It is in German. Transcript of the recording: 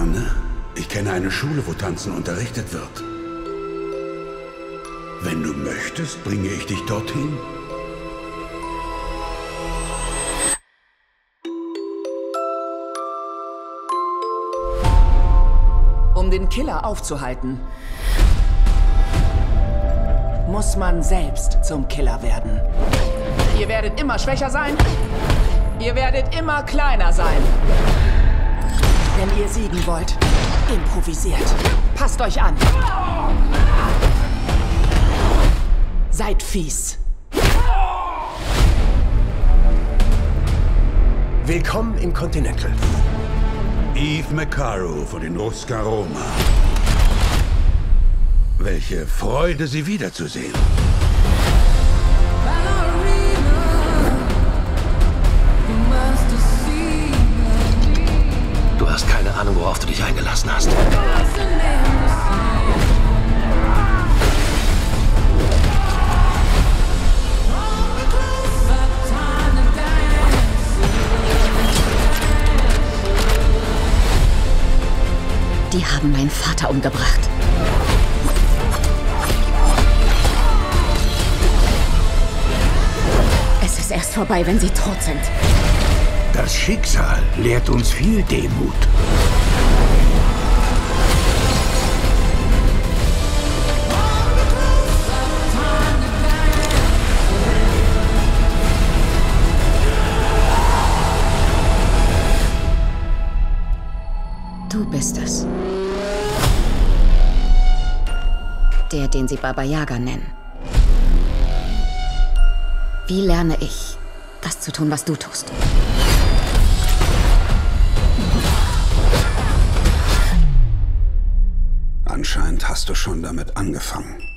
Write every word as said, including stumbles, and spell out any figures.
Gerne. Ich kenne eine Schule, wo Tanzen unterrichtet wird. Wenn du möchtest, bringe ich dich dorthin. Um den Killer aufzuhalten, muss man selbst zum Killer werden. Ihr werdet immer schwächer sein. Ihr werdet immer kleiner sein. Wenn ihr siegen wollt, improvisiert. Passt euch an. Seid fies. Willkommen im Continental. Eve McCarroll von den Roscaroma. Welche Freude, Sie wiederzusehen. Du hast keine Ahnung, worauf du dich eingelassen hast. Die haben meinen Vater umgebracht. Es ist erst vorbei, wenn sie tot sind. Das Schicksal lehrt uns viel Demut. Du bist es. Der, den sie Baba Yaga nennen. Wie lerne ich, das zu tun, was du tust? Anscheinend hast du schon damit angefangen.